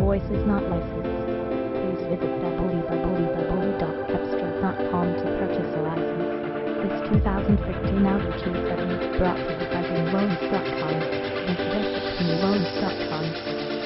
voice is not licensed. Please visit www.cepstral.com to purchase a license. This 2015 Audi Q7 is brought to you by BeanLoans.com and suggested to BeanLoans.com.